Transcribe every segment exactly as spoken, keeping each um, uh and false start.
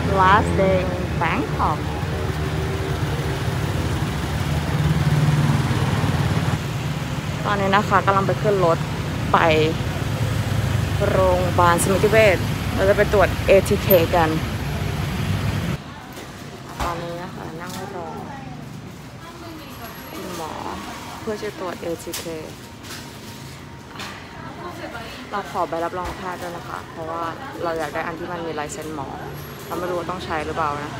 last day in Bangkok ตอนนี้นะคะกำลังไปขึ้นรถไปโรงพยาบาลสมิติเวชเราจะไปตรวจ เอ ที เค กันตอนนี้นะคะนั่งรอคุณหมอเพื่อจะตรวจ เอ ที เค เราขอใบรับรองแพทย์ด้วยนะคะเพราะว่าเราอยากได้อันที่มันมีลายเซ็นหมอเราไม่รู้ว่าต้องใช้หรือเปล่านะ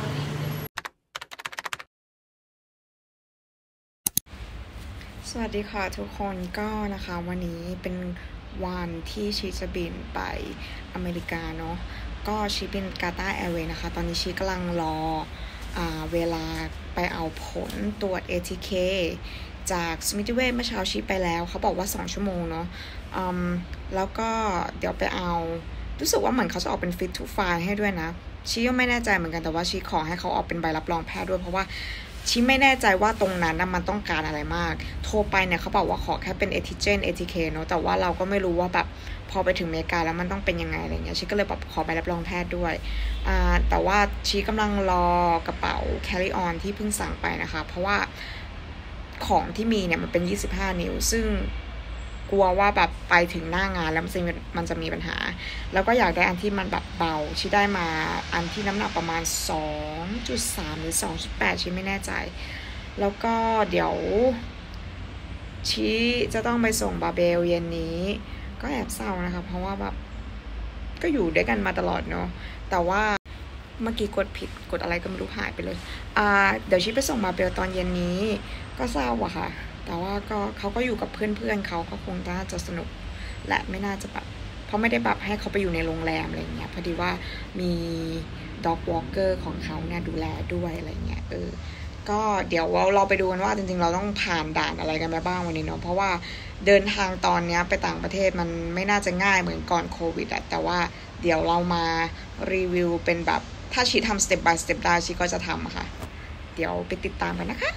สวัสดีค่ะทุกคนก็นะคะวันนี้เป็นวันที่ชีจะบินไปอเมริกาเนาะก็ชีบินกาตาร์แอร์เวย์นะคะตอนนี้ชีกำลังรออ่าเวลาไปเอาผลตรวจ เอ ที เค จากสมิติเวชเมื่อเช้าชีไปแล้วเขาบอกว่าสองชั่วโมงเนาะอืมแล้วก็เดี๋ยวไปเอารู้สึกว่าเหมือนเขาจะออกเป็น fit to file ให้ด้วยนะชีก็ไม่แน่ใจเหมือนกันแต่ว่าชีขอให้เขาออกเป็นใบรับรองแพทย์ด้วยเพราะว่าชีไม่แน่ใจว่าตรงนั้นนะมันต้องการอะไรมากโทรไปเนี่ยเขาบอกว่าขอแค่เป็น เอ ที จี เอ็น เอ ที เค เนาะแต่ว่าเราก็ไม่รู้ว่าแบบพอไปถึงอเมริกาแล้วมันต้องเป็นยังไงอะไรเงี้ยชีก็เลยแบบขอใบรับรองแพทย์ด้วยอ่าแต่ว่าชีกำลังรอกระเป๋า carry on ที่เพิ่งสั่งไปนะคะเพราะว่าของที่มีเนี่ยมันเป็นยี่สิบห้านิ้วซึ่งกลัวว่าแบบไปถึงหน้างานแล้วมันจะมันจะมีปัญหาแล้วก็อยากได้อันที่มันแบบเบาชีได้มาอันที่น้ำหนักประมาณ สองจุดสาม หรือ สองจุดแปด ชีไม่แน่ใจแล้วก็เดี๋ยวชีจะต้องไปส่งบาเบลเย็นนี้ก็แอบเศร้านะคะเพราะว่าแบบก็อยู่ด้วยกันมาตลอดเนาะแต่ว่าเมื่อกี้กดผิดกดอะไรก็ไม่รู้หายไปเลยอ่าเดี๋ยวชีไปส่งบาเบลตอนเย็นนี้ก็เศร้าอะค่ะแต่ว่าก็เขาก็อยู่กับเพื่อนๆเขาก็คงน่าจะสนุกและไม่น่าจะแบบเพราะไม่ได้แบบให้เขาไปอยู่ในโรงแรมอะไรเงี้ยพอดีว่ามีด็อกวอล์กเกอร์ของเขาเนี่ยดูแลด้วยอะไรเงี้ยเออก็เดี๋ยวเราไปดูกันว่าจริงๆเราต้องผ่านด่านอะไรกันไปบ้างวันนี้เนาะเพราะว่าเดินทางตอนนี้ไปต่างประเทศมันไม่น่าจะง่ายเหมือนก่อนโควิดอะแต่ว่าเดี๋ยวเรามารีวิวเป็นแบบถ้าชีทำ step by step ได้ชีก็จะทำค่ะเดี๋ยวไปติดตามกันนะคะ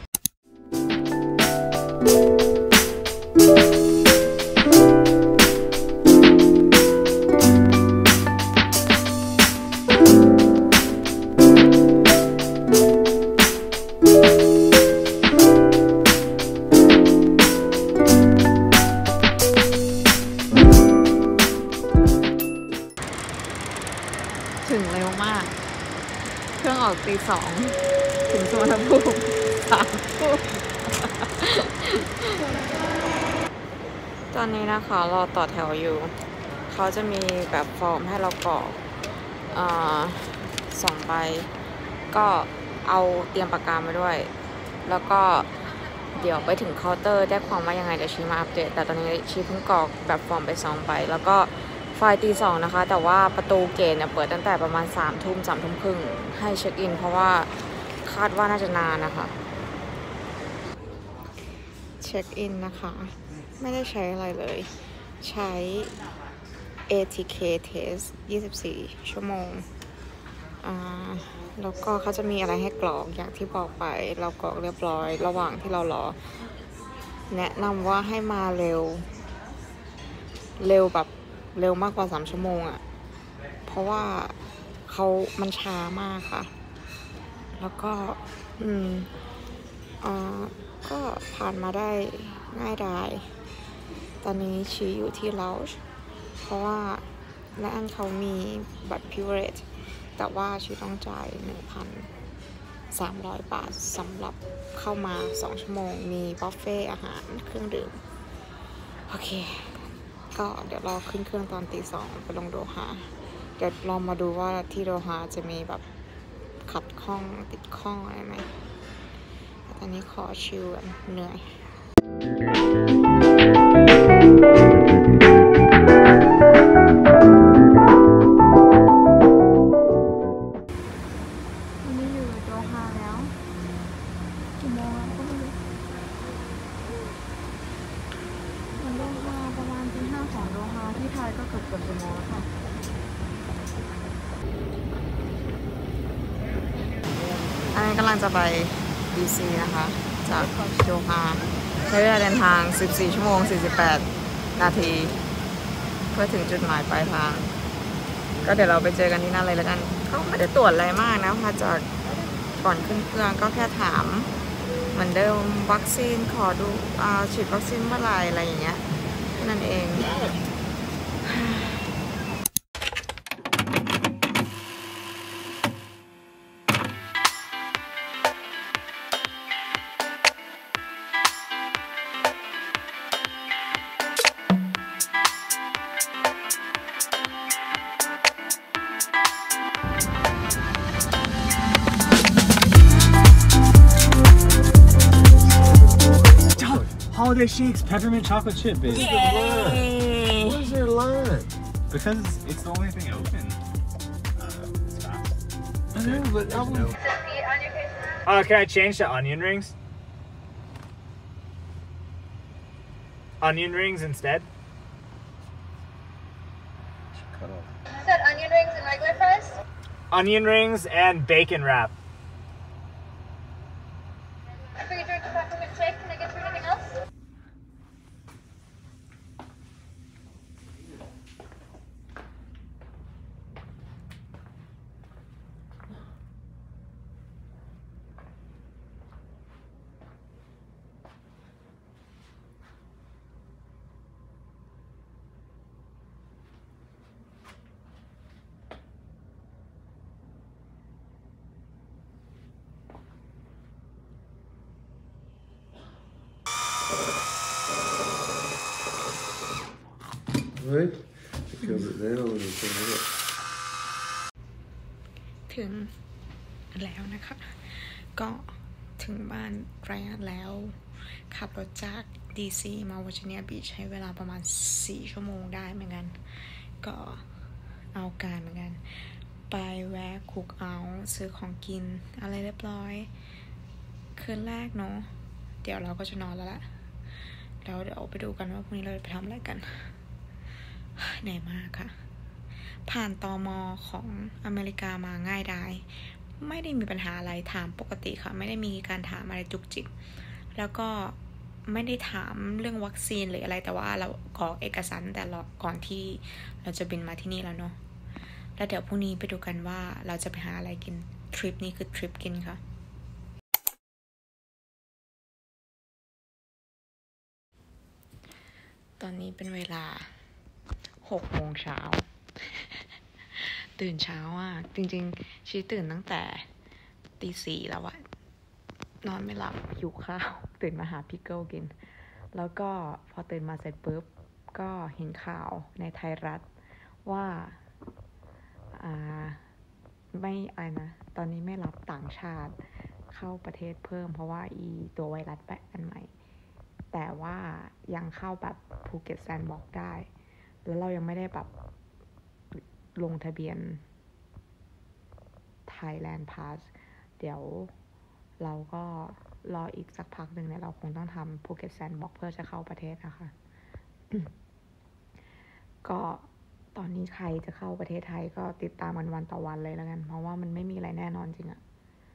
ถึงเร็วมากเครื่องออกตีสองถึงสุวรรณภูมิสามทุ่มตอนนี้นะคะรอต่อแถวอยู่เขาจะมีแบบฟอร์มให้เรากรอกอ่าสองใบก็เอาเตรียมปากกามาด้วยแล้วก็เดี๋ยวไปถึงเคาน์เตอร์ได้ความว่ายังไงเดี๋ยวชีมาอัปเดตแต่ตอนนี้ชีเพิ่งกรอกแบบฟอร์มไปสองใบแล้วก็ไฟตีสองนะคะแต่ว่าประตูเกตเนี่ยเปิดตั้งแต่ประมาณสามทุ่มสามทุ่มครึ่งให้เช็คอินเพราะว่าคาดว่าน่าจะนานนะคะเช็คอินนะคะไม่ได้ใช้อะไรเลยใช้ เอ ที เค test ยี่สิบสี่ชั่วโมงอ่าแล้วก็เขาจะมีอะไรให้กรอกอย่างที่บอกไปเรากรอกเรียบร้อยระหว่างที่เรารอแนะนำว่าให้มาเร็วเร็วแบบเร็วมากกว่าสามชั่วโมงอะ่ะเพราะว่าเขามันช้ามากค่ะแล้วก็อืมอ่าก็ผ่านมาได้ง่ายดายตอนนี้ชีอยู่ที่ลาวช์เพราะว่าและอันเขามีบัตรพิเวเรจแต่ว่าชีต้องจ่าย หนึ่งพันสามร้อย บาทสำหรับเข้ามาสองชั่วโมงมีบุฟเฟ่อาหารเครื่องดื่มโอเคก็เดี๋ยวรอขึ้นเครื่องตอนตีสองไปลงโดฮาเดี๋ยวลองมาดูว่าที่โดฮาจะมีแบบขัดข้องติดข้องอะไรไหมตอนนี้ขอชิลกันเหนื่อยวันนี้อยู่โดฮาแล้วกี่โมงแล้วก็ไม่รู้มันโดฮาประมาณตีห้าของโดฮาที่ไทยก็เกือบเกือบชั่วโมงแล้วค่ะอันนี้กำลังจะไป ดี ซี นะคะจากโดฮาใช้เวลาเดินทางสิบสี่ชั่วโมงสี่สิบแปดนาทีเพื่อถึงจุดหมายปลายทางก็เดี๋ยวเราไปเจอกันที่นั่นเลยแล้วกันเขาไม่ได้ตรวจอะไรมากนะพอจากก่อนขึ้นเครื่องก็แค่ถามเหมือนเดิมวัคซีนขอดูฉีดวัคซีนเมื่อไหร่อะไรอย่างเงี้ยนั่นเอง Holiday shakes, peppermint chocolate chip, bitch. Yay! Why is there a line? Because it's, it's the only thing open. Uh, it's fast. I know, but I no. Uh, can I change to onion rings? Onion rings instead? Cut off. You said onion rings and regular fries? Onion rings and bacon wrap. For your drink a peppermint shake, can I get you anything else? Right? Because it down and it's all up. ถึงแล้วนะคะ ก็ถึงบ้านไรอันแล้วขับรถจากดีซีมาเวอร์จิเนียบีชใช้เวลาประมาณสี่ชั่วโมงได้เหมือนกันก็เอาการเหมือนกันไปแวะคุกเอาซื้อของกินอะไรเรียบร้อยคืนแรกเนาะเดี๋ยวเราก็จะนอนแล้วล่ะแล้วเดี๋ยวไปดูกันว่าพรุ่งนี้เราจะไปทำอะไรกันเหนื่อยมากค่ะผ่านตม.ของอเมริกามาง่ายได้ไม่ได้มีปัญหาอะไรถามปกติค่ะไม่ได้มีการถามอะไรจุกจิกแล้วก็ไม่ได้ถามเรื่องวัคซีนหรืออะไรแต่ว่าเรากรอกเอกสารแต่ละก่อนที่เราจะบินมาที่นี่แล้วเนาะแล้วเดี๋ยวพรุ่งนี้ไปดูกันว่าเราจะไปหาอะไรกินทริปนี้คือทริปกินค่ะตอนนี้เป็นเวลาหกโมงเช้าตื่นเช้าอ่ะจริงๆชีตื่นตั้งแต่ตีสี่แล้วอะนอนไม่หลับหิวข้าวตื่นมาหาพิกเกิลกินแล้วก็พอตื่นมาเสร็จปุ๊บก็เห็นข่าวในไทยรัฐว่าอ่าไม่อะไรนะตอนนี้ไม่รับต่างชาติเข้าประเทศเพิ่มเพราะว่าอีตัวไวรัสแปลกอันใหม่แต่ว่ายังเข้าแบบภูเก็ตแซนด์บ็อกซ์ได้แล้วเรายังไม่ได้แบบลงทะเบียน Thailand Pass เดี๋ยวเราก็รออีกสักพักหนึ่งเนี่ยเราคงต้องทำภูเก็ตแซนด์บ็อกซ์เพื่อจะเข้าประเทศนะคะ ก็ตอนนี้ใครจะเข้าประเทศไทยก็ติดตามมันวันต่อวันเลยแล้วกันเพราะว่ามันไม่มีอะไรแน่นอนจริงอะ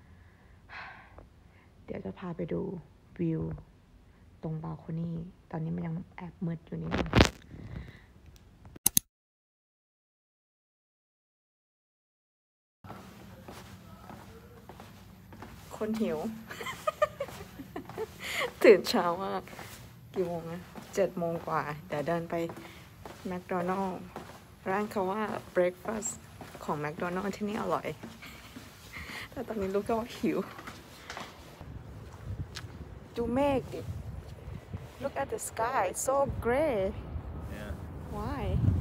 เดี๋ยวจะพาไปดูวิวตรงบาลโคนี่ตอนนี้มันยังแอบมืดอยู่นิดนึงคนหิว ตื่นเช้ามากกี่โมงนะเจ็ดโมงกว่าเดี๋ยวเดินไปแมคโดนัลด์ร้านเขาว่าเบรคฟาสต์ของแมคโดนัลด์ที่นี่อร่อยแต่ตอนนี้ลูกก็ว่าหิวดูเมฆดิ Look at the sky it's so gray Yeah. Why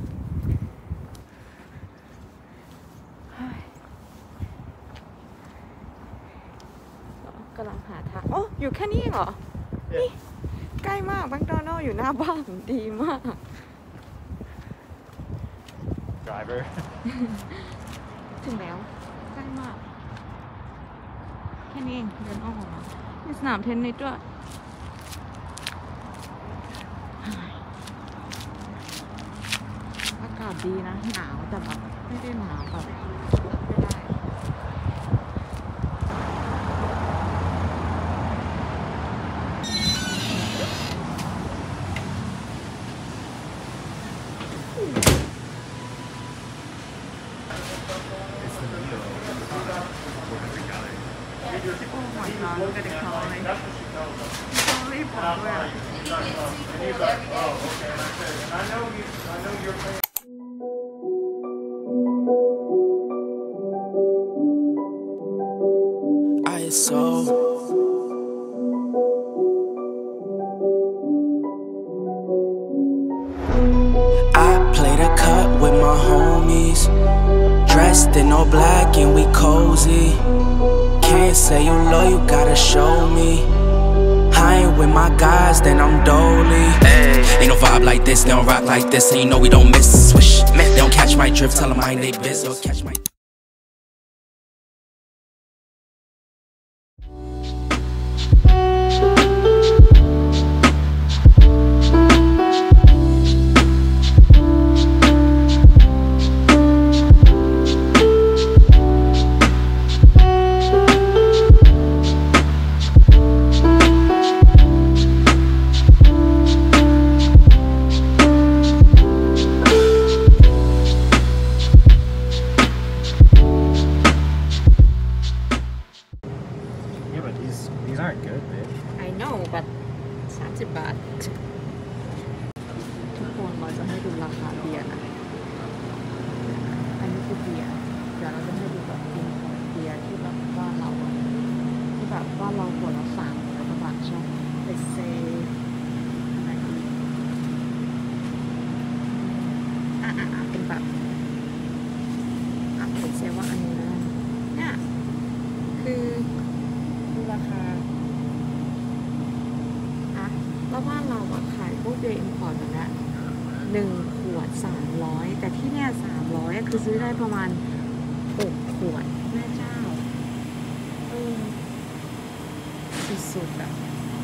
กำลังหาทางโอ้อยู่แค่นี้เหรอ นี่ใกล้มากแมคโดนัลด์อยู่หน้าบ้านดีมาก Driver. ถึงแล้วใกล้มากแค่นี้เองเดินอ้อมออกมามีสนามเทนนิสด้วยอากาศดีนะหนาวแต่แบบไม่ได้หนาวแบบไม่ได้ It's the needle. What have we got? Oh my god, look at the color. It's only popular. I saw. With my homies, dressed in all black and we cozy. Can't say you love, you gotta show me. I ain't with my guys, then I'm dolly. Ay. Ain't no vibe like this, they don't rock like this, and you know we don't miss. Swish, they don't catch my drift, tell them mind they biz or catch my. These aren't good, babe. I know but สามสิบบาททุกคนเราจะให้ดูราคาเบียร์นะอันนี้คือเบียร์เดี๋ยวเราจะให้ดูแบบกินของเบียร์ที่แบบว่าเราที่แบบว่าเราขวดละสามร้อยกว่าบาทใช่ไหมไปเซอะไรดีอ่ะอ่ะอ่ะเป็นแบบอ่ะเป็นเซว่าอันนี้นะเนี่ยคือดูราคาแล้วบ้านเราอะขายพวกเบียร์อิมพอร์ตแบบนี้หนึ่งขวดสามร้อยแต่ที่เนี่ยสามร้อยคือซื้อได้ประมาณหกขวดแม่เจ้าเออสุดๆอะ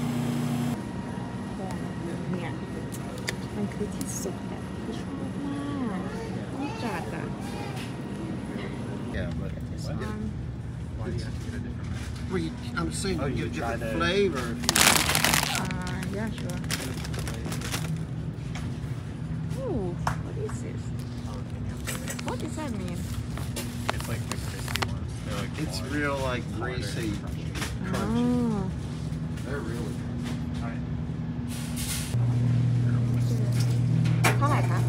เนี่ยมันคือที่สุดแบบที่ชอบมากต้องจัดอะ Yeah, but um, Why do you have to get a different one? well, you, I'm saying Oh, you you get a try different the- flavor. uh, yeah, sure. Ooh, what is this? What does that mean? It's like the crispy ones. They're like It's more real like lighter. greasy, crunchy. Oh. They're really. Alright. เท่าไหร่คะ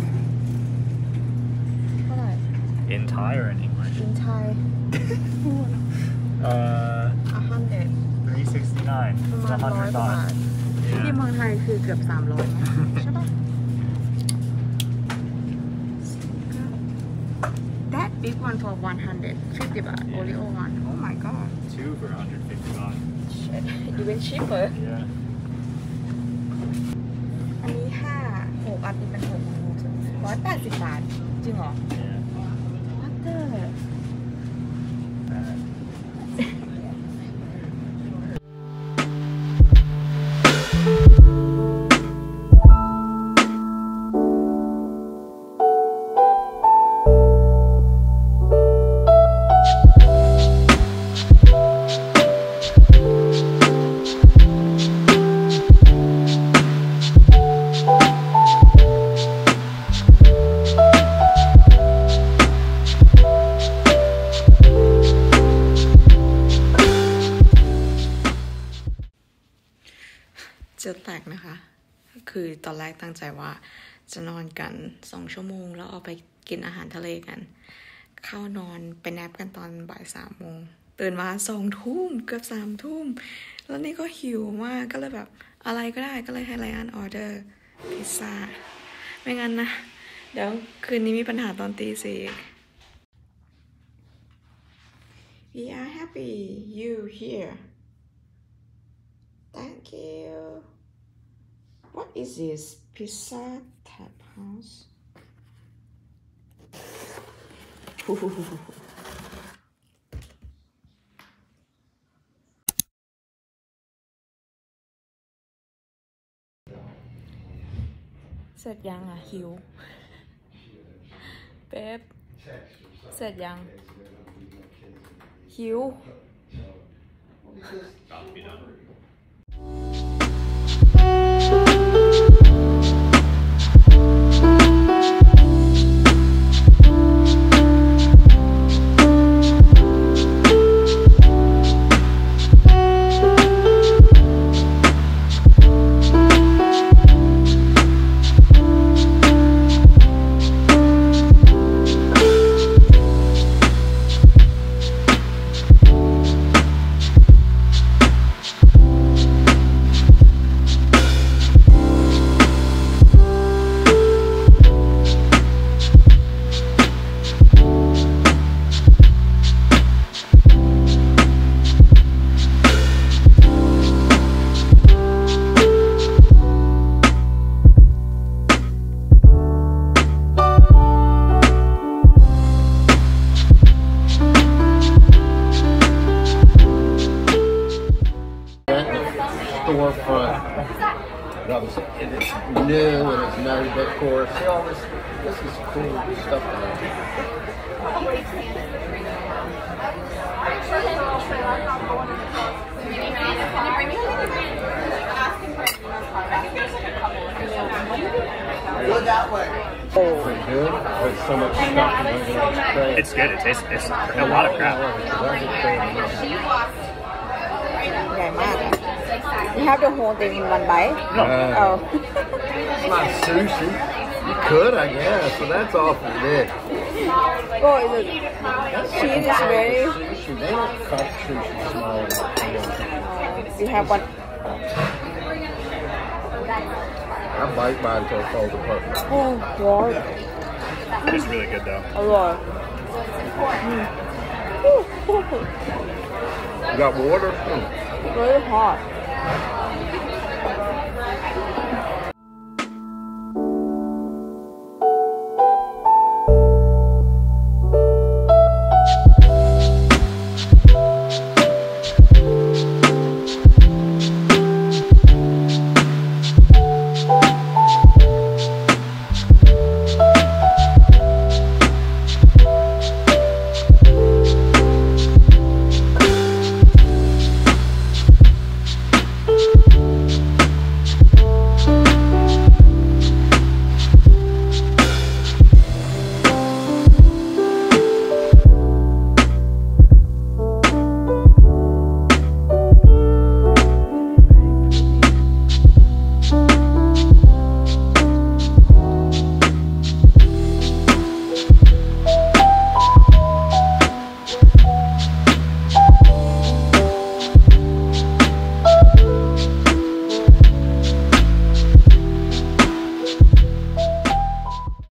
เท่าไหร่ In Thai or in English? In Thai Uh, a hundred three sixty-nine. ประ It's มาณ a ร้อย hundred กว่าบาท baht. ที่ Yeah. เมืองไทยคือเกือบสามร้อยไหมใช่ปะ That big one for one hundred fifty บาท Oreo one oh my god Two for one hundred fifty baht. shit even cheaper Yeah. อันนี้ห้าหกอันนี้เป็นหกร้อยแปดสิบบาทจริงเหรอ Yeah. What the Uh, จะแตกนะคะคือตอนแรกตั้งใจว่าจะนอนกันสองชั่วโมงแล้วเอาไปกินอาหารทะเลกันเข้านอนไปแนปกันตอนบ่ายสามโมงตื่นมาสองทุ่มเกือบสามทุ่มแล้วนี่ก็หิวมากก็เลยแบบอะไรก็ได้ก็เลยให้ไลอ้อนออเดอร์พิซซ่าไม่งั้นนะเดี๋ยวคืนนี้มีปัญหาตอนตีสี่ We are happy you here Thank you What is this Pizza Tap House เสร็จยังอ่ะหิวเป๊ปเสร็จยังหิว but obviously and it's new and it's noted, of course. See all this, this is cool stuff. Go that way. Oh, pretty good. There's so much stuff. It's good. It tastes. It's a lot of crap. Yeah, man. You have the whole thing in one bite? No. Uh, Oh. It's not sushi. You could, I guess. So that's awful big. Oh, is it? Cheese is very... Sushi. They don't cut sushi small enough. You have one... I bite mine until it falls apart. Oh, God. It's really good though. A lot. You got water? Mm. Very hot.